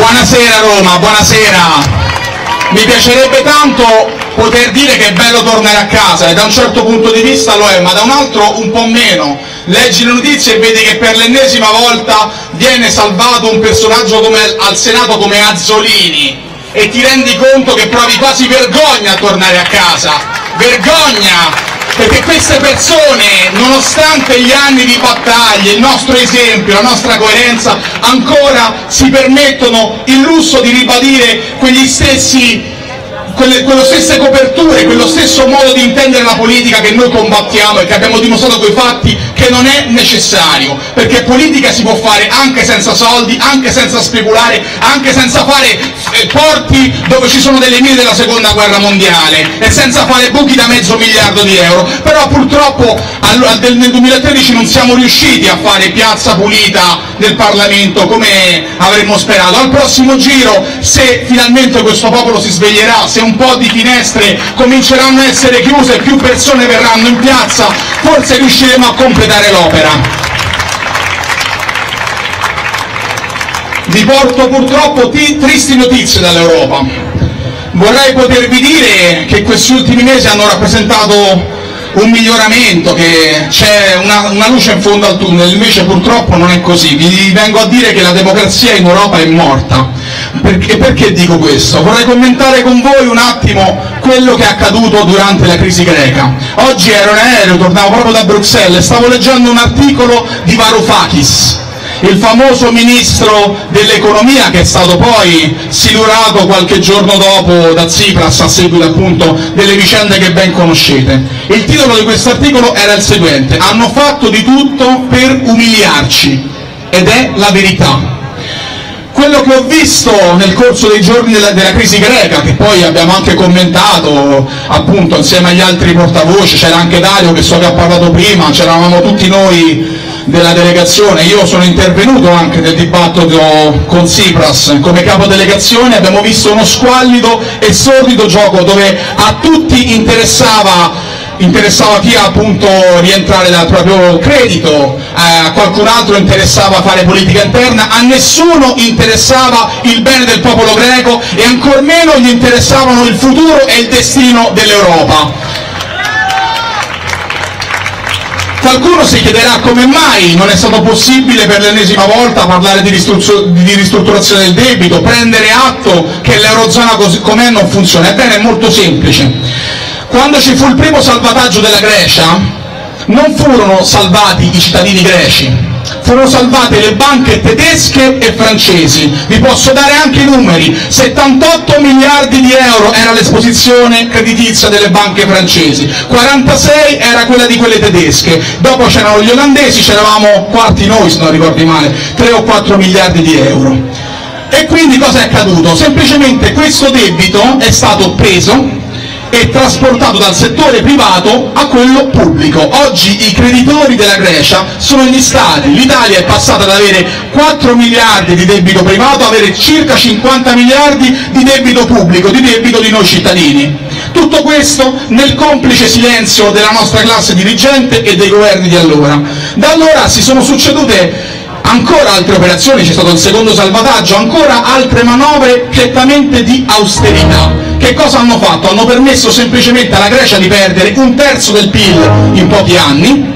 Buonasera Roma, buonasera. Mi piacerebbe tanto poter dire che è bello tornare a casa, e da un certo punto di vista lo è, ma da un altro un po' meno. Leggi le notizie e vedi che per l'ennesima volta viene salvato un personaggio al Senato come Azzolini, e ti rendi conto che provi quasi vergogna a tornare a casa. Vergogna! Perché queste persone, nonostante gli anni di battaglie, il nostro esempio, la nostra coerenza, ancora si permettono il lusso di ribadire quelle stesse coperture, quello stesso modo di intendere la politica che noi combattiamo e che abbiamo dimostrato coi fatti che non è necessario, perché politica si può fare anche senza soldi, anche senza speculare, anche senza fare porti dove ci sono delle mine della seconda guerra mondiale e senza fare buchi da $500 miliardi. Però purtroppo nel 2013 non siamo riusciti a fare piazza pulita nel Parlamento come avremmo sperato. Al prossimo giro, se finalmente questo popolo si sveglierà, se un po' di finestre cominceranno a essere chiuse e più persone verranno in piazza, forse riusciremo a completare l'opera. Vi porto purtroppo tristi notizie dall'Europa. Vorrei potervi dire che questi ultimi mesi hanno rappresentato un miglioramento, che c'è una luce in fondo al tunnel, invece purtroppo non è così. Vi vengo a dire che la democrazia in Europa è morta. Perché dico questo? Vorrei commentare con voi un attimo quello che è accaduto durante la crisi greca. Oggi ero in aereo, tornavo proprio da Bruxelles e stavo leggendo un articolo di Varoufakis, il famoso ministro dell'economia che è stato poi silurato qualche giorno dopo da Tsipras a seguito appunto delle vicende che ben conoscete. Il titolo di questo articolo era il seguente: hanno fatto di tutto per umiliarci, ed è la verità. Quello che ho visto nel corso dei giorni della crisi greca, che poi abbiamo anche commentato appunto insieme agli altri portavoce, c'era anche Dario che so che ha parlato prima, c'eravamo tutti noi della delegazione, io sono intervenuto anche nel dibattito con Tsipras come capo delegazione, abbiamo visto uno squallido e sordido gioco dove a tutti interessava chi ha appunto rientrare dal proprio credito, a qualcun altro interessava fare politica interna, a nessuno interessava il bene del popolo greco e ancor meno gli interessavano il futuro e il destino dell'Europa. Qualcuno si chiederà come mai non è stato possibile per l'ennesima volta parlare di ristrutturazione del debito, prendere atto che l'Eurozona così com'è non funziona. Ebbene, è molto semplice. Quando ci fu il primo salvataggio della Grecia, non furono salvati i cittadini greci, furono salvate le banche tedesche e francesi. Vi posso dare anche i numeri: 78 miliardi di euro era l'esposizione creditizia delle banche francesi, 46 era quella di quelle tedesche, dopo c'erano gli olandesi, c'eravamo quarti noi se non ricordi male, 3 o 4 miliardi di euro. E quindi cosa è accaduto? Semplicemente questo debito è stato preso e trasportato dal settore privato a quello pubblico. Oggi i creditori della Grecia sono gli stati. L'Italia è passata ad avere 4 miliardi di debito privato a avere circa 50 miliardi di debito pubblico, di debito di noi cittadini. Tutto questo nel complice silenzio della nostra classe dirigente e dei governi di allora. Da allora si sono succedute ancora altre operazioni, c'è stato il secondo salvataggio, ancora altre manovre prettamente di austerità. Che cosa hanno fatto? Hanno permesso semplicemente alla Grecia di perdere 1/3 del PIL in pochi anni,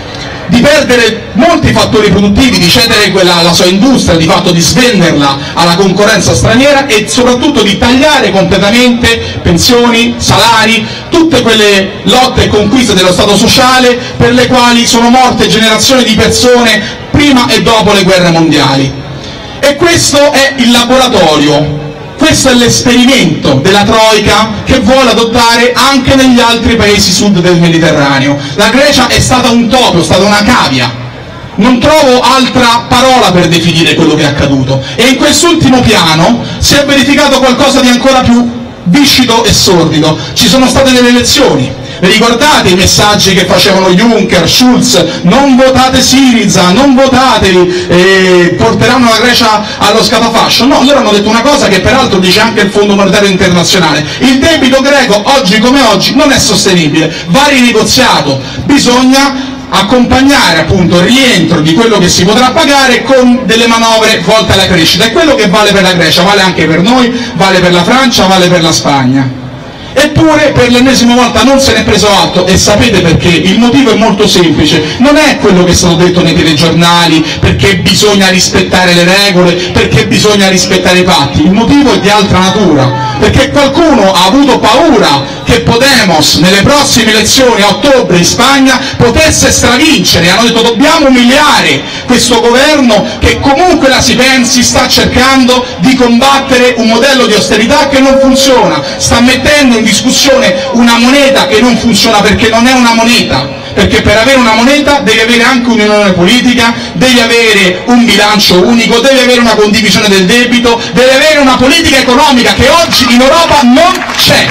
di perdere molti fattori produttivi, di cedere la sua industria, di fatto di svenderla alla concorrenza straniera e soprattutto di tagliare completamente pensioni, salari, tutte quelle lotte e conquiste dello Stato sociale per le quali sono morte generazioni di persone prima e dopo le guerre mondiali. E questo è il laboratorio. Questo è l'esperimento della Troika che vuole adottare anche negli altri paesi sud del Mediterraneo. La Grecia è stata un topo, è stata una cavia. Non trovo altra parola per definire quello che è accaduto. E in quest'ultimo piano si è verificato qualcosa di ancora più viscido e sordido. Ci sono state delle elezioni. Ricordate i messaggi che facevano Juncker, Schulz? Non votate Syriza, non votateli, porteranno la Grecia allo scatafascio. No, loro hanno detto una cosa che peraltro dice anche il Fondo Monetario Internazionale: il debito greco oggi come oggi non è sostenibile, va rinegoziato, bisogna accompagnare appunto il rientro di quello che si potrà pagare con delle manovre volte alla crescita. E quello che vale per la Grecia vale anche per noi, vale per la Francia, vale per la Spagna. Eppure per l'ennesima volta non se ne è preso atto, e sapete perché? Il motivo è molto semplice, non è quello che è stato detto nei telegiornali, perché bisogna rispettare le regole, perché bisogna rispettare i patti. Il motivo è di altra natura, perché qualcuno ha avuto paura che Podemos nelle prossime elezioni a ottobre in Spagna potesse stravincere. Hanno detto: dobbiamo umiliare questo governo che comunque la si pensi sta cercando di combattere un modello di austerità che non funziona, sta mettendo in discussione una moneta che non funziona perché non è una moneta, perché per avere una moneta devi avere anche un'unione politica, devi avere un bilancio unico, devi avere una condivisione del debito, devi avere una politica economica che oggi in Europa non c'è.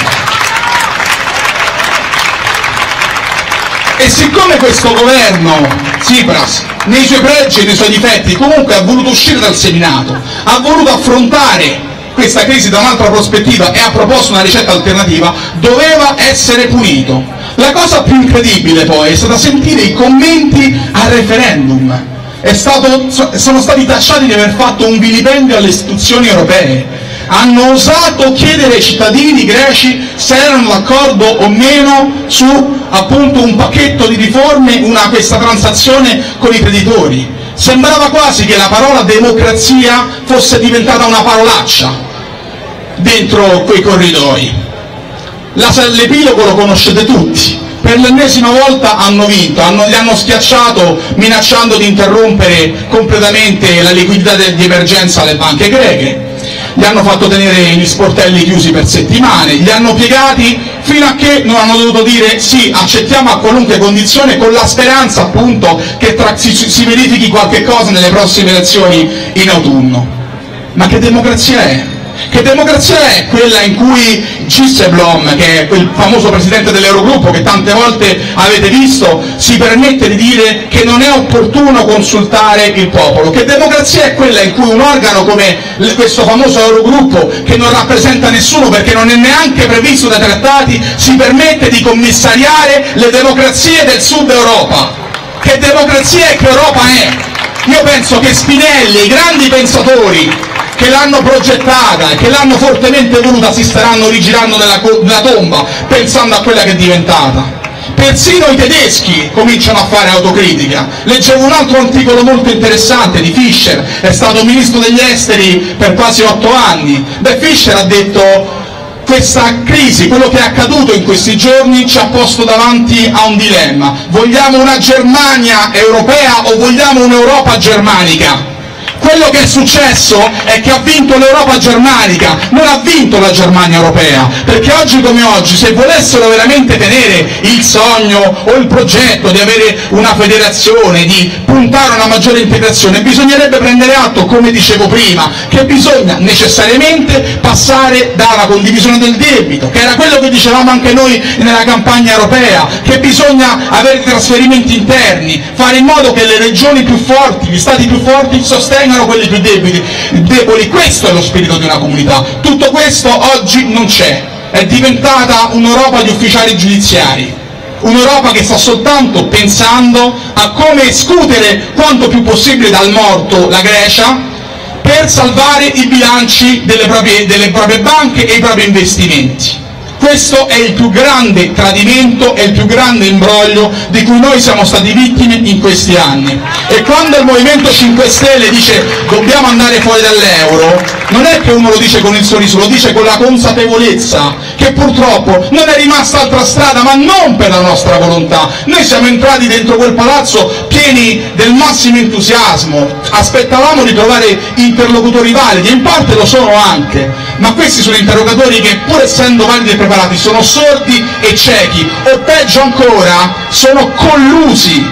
E siccome questo governo, Tsipras, nei suoi pregi e nei suoi difetti, comunque ha voluto uscire dal seminato, ha voluto affrontare questa crisi da un'altra prospettiva e ha proposto una ricetta alternativa, doveva essere punito. La cosa più incredibile poi è stata sentire i commenti al referendum. Sono stati tacciati di aver fatto un vilipendio alle istituzioni europee. Hanno osato chiedere ai cittadini greci se erano d'accordo o meno su appunto un pacchetto di riforme, questa transazione con i creditori. Sembrava quasi che la parola democrazia fosse diventata una parolaccia dentro quei corridoi. L'epilogo lo conoscete tutti. Per l'ennesima volta hanno vinto, li hanno schiacciato minacciando di interrompere completamente la liquidità di emergenza alle banche greche, li hanno fatto tenere gli sportelli chiusi per settimane, li hanno piegati fino a che non hanno dovuto dire sì, accettiamo a qualunque condizione, con la speranza appunto che si verifichi qualche cosa nelle prossime elezioni in autunno. Ma che democrazia è? Che democrazia è quella in cui Dijsselbloem, che è quel famoso presidente dell'Eurogruppo che tante volte avete visto, si permette di dire che non è opportuno consultare il popolo? Che democrazia è quella in cui un organo come questo famoso Eurogruppo, che non rappresenta nessuno perché non è neanche previsto dai trattati, si permette di commissariare le democrazie del Sud Europa? Che democrazia e che Europa è? Io penso che Spinelli e i grandi pensatori che l'hanno progettata e che l'hanno fortemente voluta si staranno rigirando nella tomba pensando a quella che è diventata. Persino i tedeschi cominciano a fare autocritica. Leggevo un altro articolo molto interessante di Fischer, è stato ministro degli esteri per quasi 8 anni. Fischer ha detto: questa crisi, quello che è accaduto in questi giorni ci ha posto davanti a un dilemma: vogliamo una Germania europea o vogliamo un'Europa germanica? Quello che è successo è che ha vinto l'Europa germanica, non ha vinto la Germania europea, perché oggi come oggi, se volessero veramente tenere il sogno o il progetto di avere una federazione, di puntare a una maggiore integrazione, bisognerebbe prendere atto, come dicevo prima, che bisogna necessariamente passare da una condivisione del debito, che era quello che dicevamo anche noi nella campagna europea, che bisogna avere trasferimenti interni, fare in modo che le regioni più forti, gli stati più forti sostengano quelli più deboli. Questo è lo spirito di una comunità. Tutto questo oggi non c'è, è diventata un'Europa di ufficiali giudiziari, un'Europa che sta soltanto pensando a come escutere quanto più possibile dal morto la Grecia per salvare i bilanci delle proprie banche e i propri investimenti. Questo è il più grande tradimento e il più grande imbroglio di cui noi siamo stati vittime in questi anni. E quando il Movimento 5 Stelle dice dobbiamo andare fuori dall'euro, non è che uno lo dice con il sorriso, lo dice con la consapevolezza che purtroppo non è rimasta altra strada, ma non per la nostra volontà. Noi siamo entrati dentro quel palazzo pieni del massimo entusiasmo, aspettavamo di trovare interlocutori validi, e in parte lo sono anche, ma questi sono interrogatori che, pur essendo validi e preparati, sono sordi e ciechi, o peggio ancora, sono collusi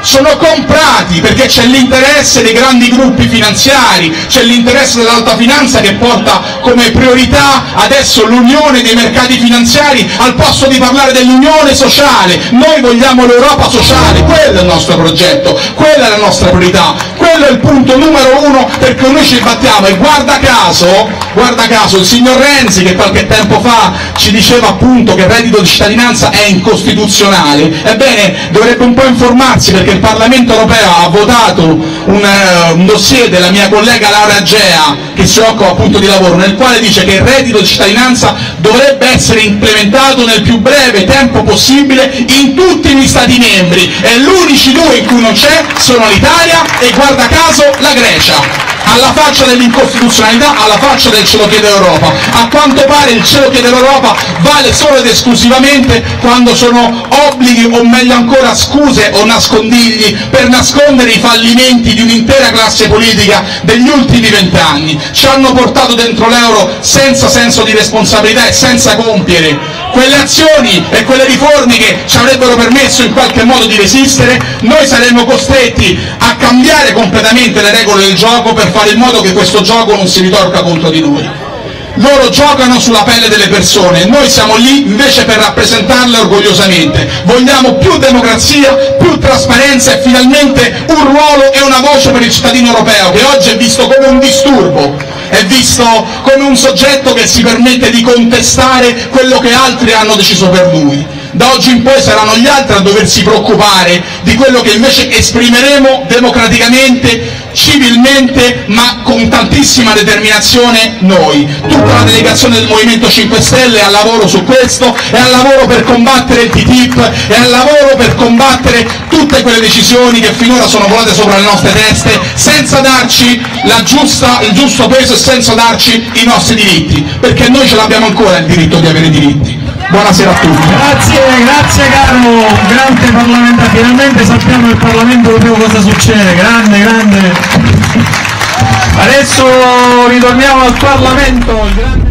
sono comprati, perché c'è l'interesse dei grandi gruppi finanziari, c'è l'interesse dell'alta finanza che porta come priorità adesso l'unione dei mercati finanziari al posto di parlare dell'unione sociale. Noi vogliamo l'Europa sociale, quello è il nostro progetto, quella è la nostra priorità, quello è il punto numero uno per cui noi ci battiamo. E guarda caso il signor Renzi, che qualche tempo fa ci diceva appunto che il reddito di cittadinanza è incostituzionale, ebbene dovrebbe un po' informarsi, perché il Parlamento europeo ha votato un dossier della mia collega Laura Agea, che si occupa appunto di lavoro, nel quale dice che il reddito di cittadinanza dovrebbe essere implementato nel più breve tempo possibile in tutti gli Stati membri, e gli unici due in cui non c'è sono l'Italia e guarda caso la Grecia. Alla faccia dell'incostituzionalità, alla faccia del ce lo chiede l'Europa. A quanto pare il ce lo chiede l'Europa vale solo ed esclusivamente quando sono obblighi, o meglio ancora scuse o nascondigli per nascondere i fallimenti di un'intera classe politica degli ultimi 20 anni. Ci hanno portato dentro l'euro senza senso di responsabilità e senza compiere quelle azioni e quelle riforme che ci avrebbero permesso in qualche modo di resistere. Noi saremmo costretti a cambiare completamente le regole del gioco per fare in modo che questo gioco non si ritorca contro di noi. Loro giocano sulla pelle delle persone, noi siamo lì invece per rappresentarle orgogliosamente. Vogliamo più democrazia, più trasparenza e finalmente un ruolo e una voce per il cittadino europeo, che oggi è visto come un disturbo, è visto come un soggetto che si permette di contestare quello che altri hanno deciso per lui. Da oggi in poi saranno gli altri a doversi preoccupare di quello che invece esprimeremo democraticamente, civilmente, ma con tantissima determinazione noi. Tutta la delegazione del Movimento 5 Stelle è al lavoro su questo, è al lavoro per combattere il TTIP, è al lavoro per combattere tutte quelle decisioni che finora sono volate sopra le nostre teste senza darci il giusto peso e senza darci i nostri diritti, perché noi ce l'abbiamo ancora il diritto di avere diritti. Buonasera a tutti. Grazie caro, grande parlamentare, finalmente sappiamo nel Parlamento europeo cosa succede, grande. Adesso ritorniamo al Parlamento.